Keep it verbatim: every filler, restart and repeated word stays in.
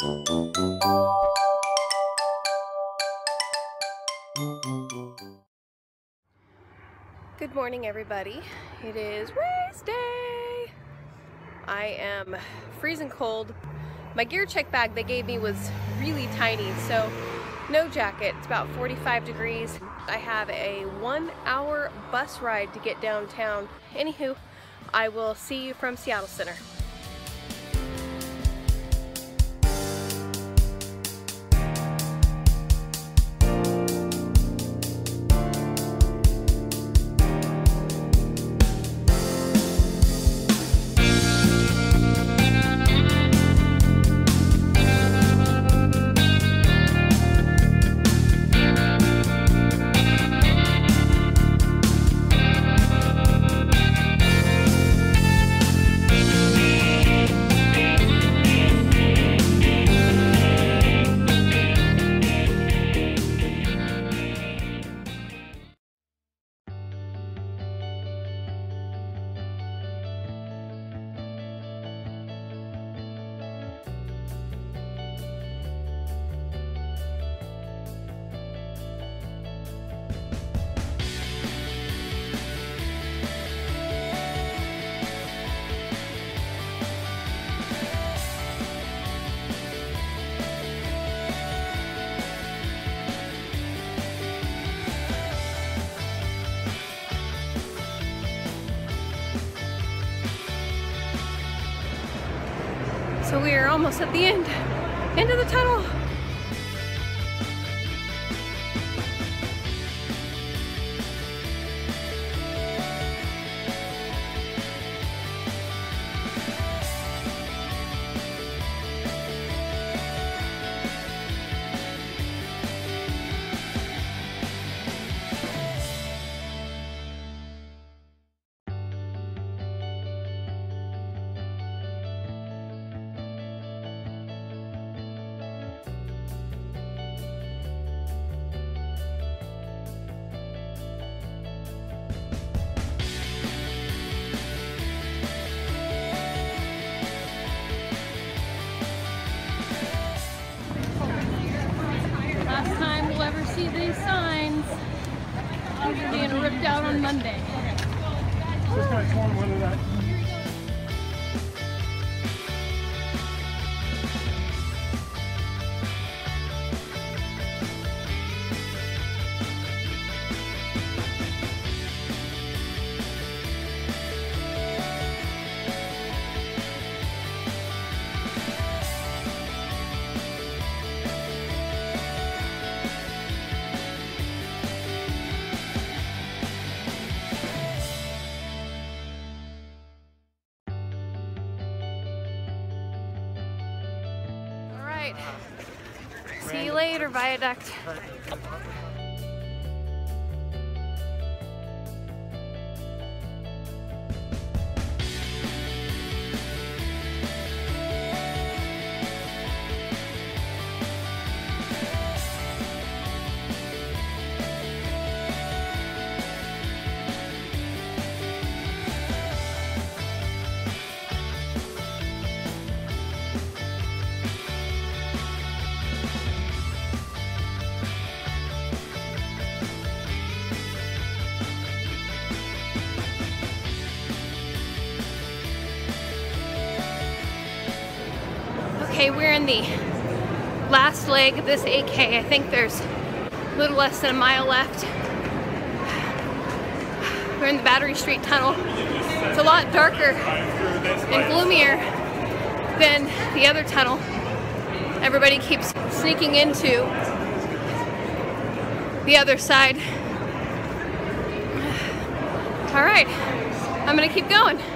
Good morning, everybody. It is race day. I am freezing cold. My gear check bag they gave me was really tiny, so no jacket. It's about forty-five degrees. I have a one hour bus ride to get downtown. Anywho, I will see you from Seattle Center. So we are almost at the end, end of the tunnel. See these signs. These are being ripped out on Monday. Just kind of torn whether that. See you later, Viaduct. Okay, we're in the last leg of this eight K. I think there's a little less than a mile left. We're in the Battery Street Tunnel. It's a lot darker and gloomier than the other tunnel. Everybody keeps sneaking into the other side. All right, I'm gonna keep going.